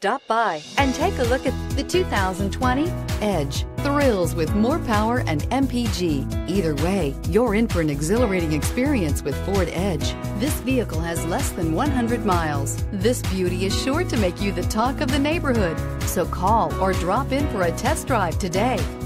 Stop by and take a look at the 2020 Edge. Thrills with more power and MPG. Either way, you're in for an exhilarating experience with Ford Edge. This vehicle has less than 100 miles. This beauty is sure to make you the talk of the neighborhood. So call or drop in for a test drive today.